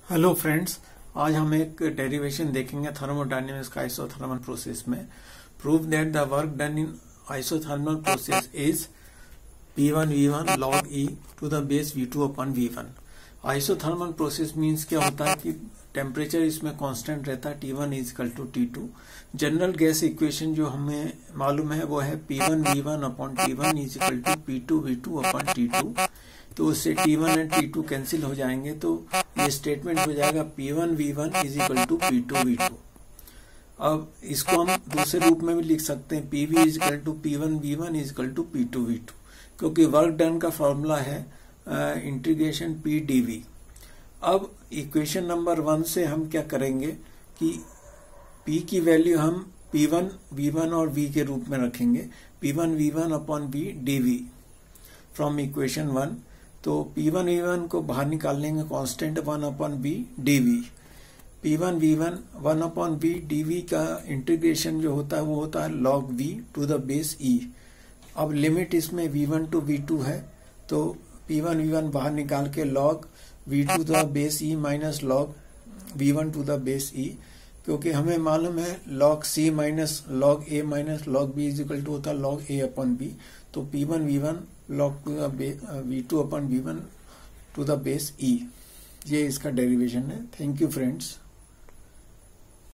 Hello friends, आज हम एक डेरिवेशन देखेंगे थर्मोडायनेमिक्स का आइसोथर्मल प्रोसेस में। Prove that the work done in isothermal process is P1 V1 log E to the base V2 upon V1। Isothermal process means क्या होता है कि टेम्परेचर इसमें कांस्टेंट रहता है, T1 is equal to T2। General gas equation जो हमें मालूम है वो है P1 V1 upon T1 is equal to P2 V2 upon T2। तो उससे T1 एंड T2 कैंसिल हो जाएंगे, तो ये स्टेटमेंट हो जाएगा P1 V1 is equal to P2 V2। अब इसको हम दूसरे रूप में भी लिख सकते हैं, PV is equal to P1 V1 is equal to P2 V2, क्योंकि वर्क डन का फॉर्मूला है इंटीग्रेशन P dV। अब इक्वेशन नंबर 1 से हम क्या करेंगे कि P की वैल्यू हम P1 V1 और V के रूप में रखेंगे, P1 V1 upon V dV from equation 1। तो P1 V1 को बाहर निकाल लेंगे, constant 1 upon V dV। P1 V1 1 upon V dV का इंटीग्रेशन जो होता है वो होता है log V to the base E। अब लिमिट इसमें V1 टू V2 है, तो P1 V1 बाहर निकाल के log V to the base E minus log V1 to the base E, क्योंकि हमें मालूम है log C minus log A minus log B is equal to होता है log A अपॉन B। तो P1 V1 log to the V2 upon V1 to the base E। ये इसका derivation है। Thank you friends.